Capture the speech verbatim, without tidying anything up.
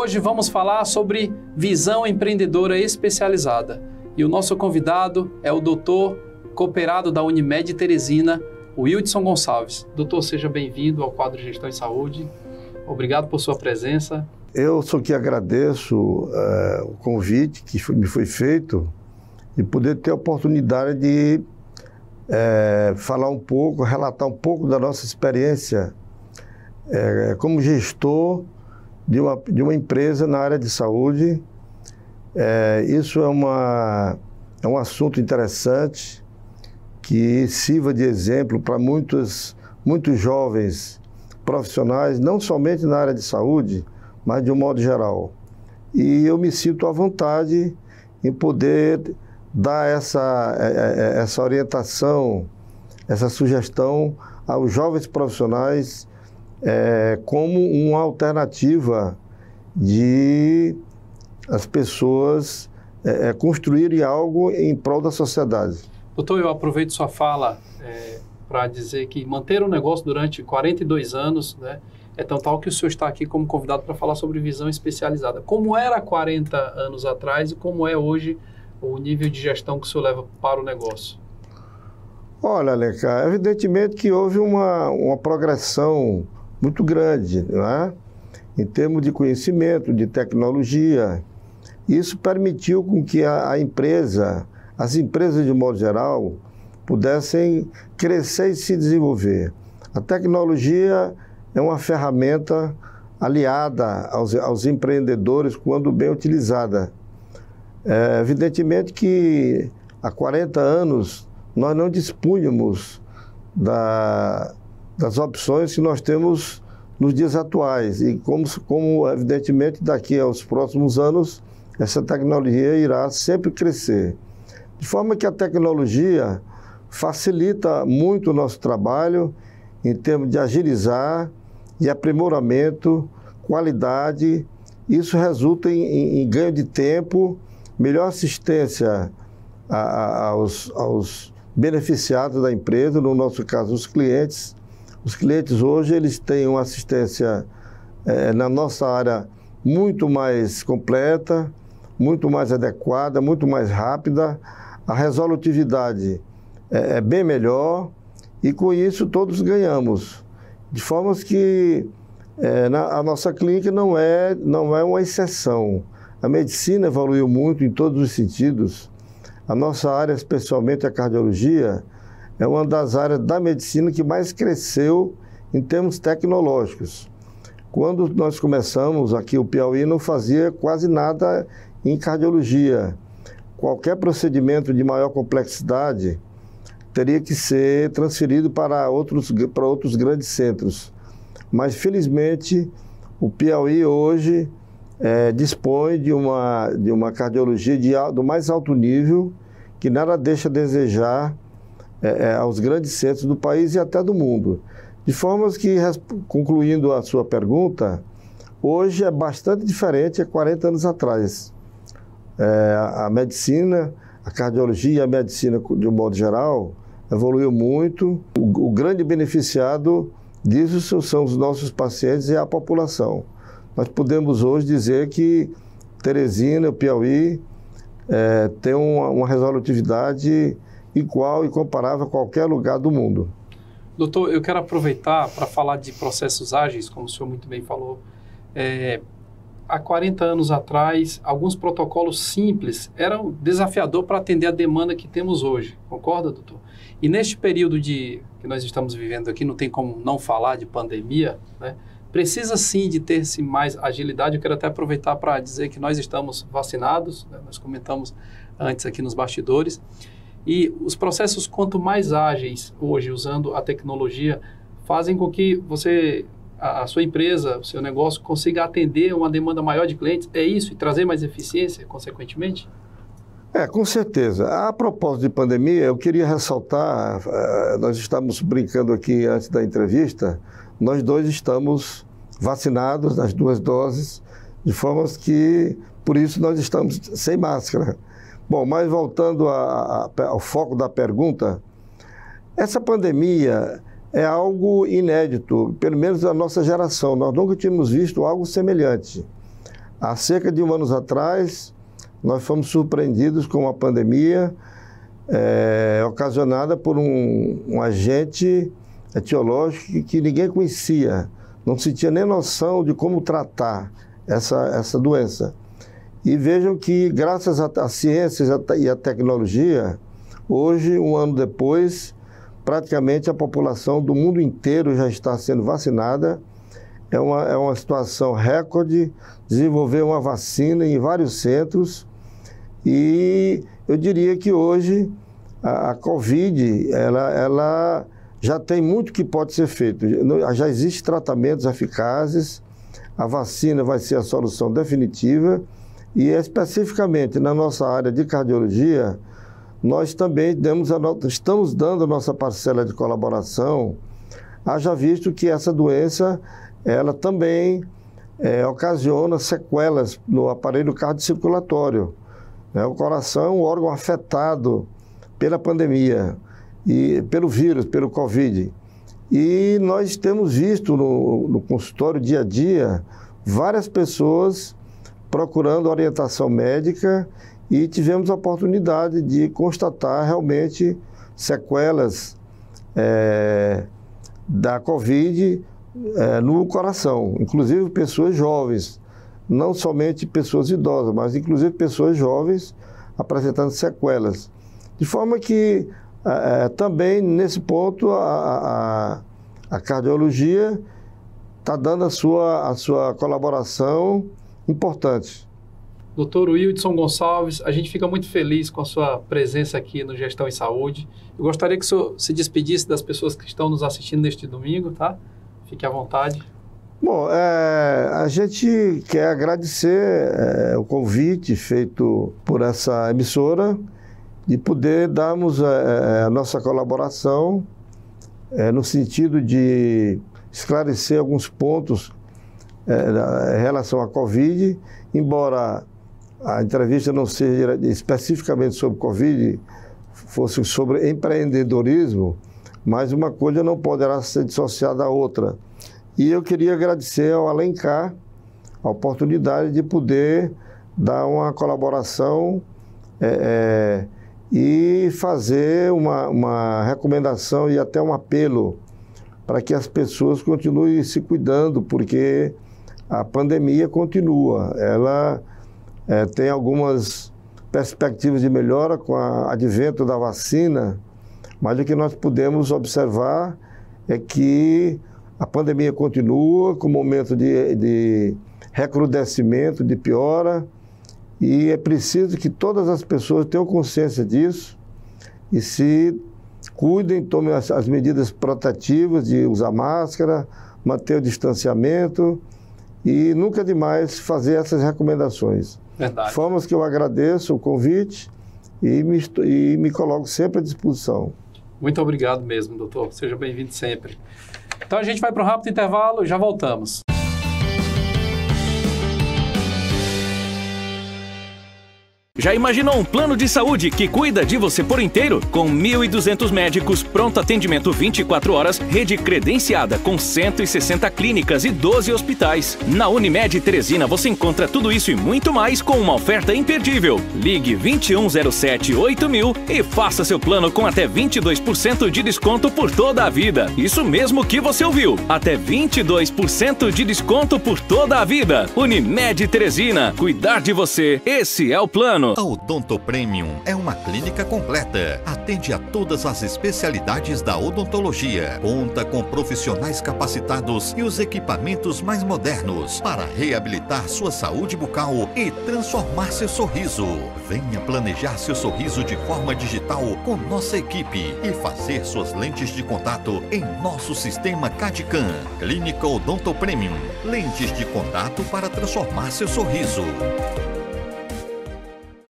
Hoje vamos falar sobre visão empreendedora especializada. E o nosso convidado é o doutor cooperado da Unimed Teresina, Wildson Gonçalves. Doutor, seja bem-vindo ao quadro Gestão em Saúde. Obrigado por sua presença. Eu só que agradeço uh, o convite que foi, me foi feito e poder ter a oportunidade de uh, falar um pouco, relatar um pouco da nossa experiência uh, como gestor de uma, de uma empresa na área de saúde. Uh, isso é, uma, é um assunto interessante que sirva de exemplo para muitos, muitos jovens profissionais, não somente na área de saúde, mas de um modo geral. E eu me sinto à vontade em poder dar essa, essa orientação, essa sugestão aos jovens profissionais é, como uma alternativa de as pessoas é, construírem algo em prol da sociedade. Doutor, eu aproveito sua fala é, para dizer que manter um negócio durante quarenta e dois anos, né, é tão tal que o senhor está aqui como convidado para falar sobre visão especializada. Como era há quarenta anos atrás e como é hoje o nível de gestão que o senhor leva para o negócio? Olha, Alencar, evidentemente que houve uma, uma progressão muito grande, não é? Em termos de conhecimento, de tecnologia. Isso permitiu com que a, a empresa, as empresas de modo geral, pudessem crescer e se desenvolver. A tecnologia é uma ferramenta aliada aos, aos empreendedores quando bem utilizada. É, evidentemente que há quarenta anos nós não dispunhamos da, das opções que nós temos nos dias atuais. E como, como evidentemente daqui aos próximos anos essa tecnologia irá sempre crescer. De forma que a tecnologia facilita muito o nosso trabalho em termos de agilizar e aprimoramento, qualidade. Isso resulta em, em, em ganho de tempo, melhor assistência a, a, aos, aos beneficiados da empresa, no nosso caso, os clientes. Os clientes hoje eles têm uma assistência é, na nossa área muito mais completa, muito mais adequada, muito mais rápida. A resolutividade é, é bem melhor e com isso todos ganhamos. De forma que é, na, a nossa clínica não é, não é uma exceção. A medicina evoluiu muito em todos os sentidos. A nossa área, especialmente a cardiologia, é uma das áreas da medicina que mais cresceu em termos tecnológicos. Quando nós começamos aqui, o Piauí não fazia quase nada em cardiologia. Qualquer procedimento de maior complexidade teria que ser transferido para outros, para outros grandes centros. Mas, felizmente, o Piauí hoje é, dispõe de uma, de uma cardiologia de, do mais alto nível, que nada deixa a desejar é, aos grandes centros do país e até do mundo. De forma que, concluindo a sua pergunta, hoje é bastante diferente há quarenta anos atrás. É, a medicina, a cardiologia e a medicina, de um modo geral, evoluiu muito. O, o grande beneficiado disso são os nossos pacientes e a população. Nós podemos hoje dizer que Teresina, o Piauí, é, tem uma, uma resolutividade igual e comparável a qualquer lugar do mundo. Doutor, eu quero aproveitar para falar de processos ágeis, como o senhor muito bem falou. É, há quarenta anos atrás, alguns protocolos simples eram desafiador para atender a demanda que temos hoje. Concorda, doutor? E neste período de, que nós estamos vivendo aqui, não tem como não falar de pandemia, né? Precisa sim de ter-se mais agilidade. Eu quero até aproveitar para dizer que nós estamos vacinados, né? Nós comentamos antes aqui nos bastidores. E os processos, quanto mais ágeis hoje, usando a tecnologia, fazem com que você, a, a sua empresa, o seu negócio, consiga atender uma demanda maior de clientes. É isso? E trazer mais eficiência, consequentemente? É, com certeza. A propósito de pandemia, eu queria ressaltar, uh, nós estávamos brincando aqui antes da entrevista, nós dois estamos vacinados nas duas doses, de forma que, por isso, nós estamos sem máscara. Bom, mas voltando a, a, ao foco da pergunta, essa pandemia é algo inédito, pelo menos na nossa geração. Nós nunca tínhamos visto algo semelhante. Há cerca de um ano atrás, nós fomos surpreendidos com uma pandemia é, ocasionada por um, um agente etiológico que, que ninguém conhecia, não se tinha nem noção de como tratar essa, essa doença. E vejam que, graças à ciência e à tecnologia, hoje, um ano depois, praticamente a população do mundo inteiro já está sendo vacinada. É uma, é uma situação recorde, desenvolver uma vacina em vários centros. E eu diria que hoje a, a Covid, ela, ela já tem muito que pode ser feito. Já existem tratamentos eficazes, a vacina vai ser a solução definitiva. E especificamente na nossa área de cardiologia, nós também demos a no... estamos dando a nossa parcela de colaboração, haja visto que essa doença, ela também é, ocasiona sequelas no aparelho cardiocirculatório. Né? O coração é um órgão afetado pela pandemia, e pelo vírus, pelo Covid. E nós temos visto no, no consultório dia a dia várias pessoas procurando orientação médica e tivemos a oportunidade de constatar realmente sequelas é, da Covid é, no coração, inclusive pessoas jovens, não somente pessoas idosas, mas inclusive pessoas jovens apresentando sequelas. De forma que é, também nesse ponto a, a, a cardiologia está dando a sua, a sua colaboração importante. doutor Wildson Gonçalves, a gente fica muito feliz com a sua presença aqui no Gestão em Saúde. Eu gostaria que o senhor se despedisse das pessoas que estão nos assistindo neste domingo, tá? Fique à vontade. Bom, é, a gente quer agradecer é, o convite feito por essa emissora de poder darmos é, a nossa colaboração é, no sentido de esclarecer alguns pontos é, em relação à Covid, embora a entrevista não seja especificamente sobre Covid, fosse sobre empreendedorismo, mas uma coisa não poderá ser dissociada da outra. E eu queria agradecer ao Alencar a oportunidade de poder dar uma colaboração é, é, e fazer uma, uma recomendação e até um apelo para que as pessoas continuem se cuidando, porque a pandemia continua. Ela é, tem algumas perspectivas de melhora com o advento da vacina, mas o que nós podemos observar é que a pandemia continua com um momento de, de recrudescimento, de piora, e é preciso que todas as pessoas tenham consciência disso e se cuidem, tomem as, as medidas protetivas de usar máscara, manter o distanciamento e nunca é demais fazer essas recomendações. Verdade. De forma que eu agradeço o convite e me, e me coloco sempre à disposição. Muito obrigado mesmo, doutor. Seja bem-vindo sempre. Então a gente vai para um rápido intervalo e já voltamos. Já imaginou um plano de saúde que cuida de você por inteiro? Com mil e duzentos médicos, pronto atendimento vinte e quatro horas, rede credenciada com cento e sessenta clínicas e doze hospitais. Na Unimed Teresina você encontra tudo isso e muito mais com uma oferta imperdível. Ligue vinte e um zero sete oito mil e faça seu plano com até vinte e dois por cento de desconto por toda a vida. Isso mesmo que você ouviu, até vinte e dois por cento de desconto por toda a vida. Unimed Teresina, cuidar de você, esse é o plano. A Odonto Premium é uma clínica completa. Atende a todas as especialidades da odontologia. Conta com profissionais capacitados e os equipamentos mais modernos para reabilitar sua saúde bucal e transformar seu sorriso. Venha planejar seu sorriso de forma digital com nossa equipe e fazer suas lentes de contato em nosso sistema C A D C A M. Clínica Odonto Premium. Lentes de contato para transformar seu sorriso.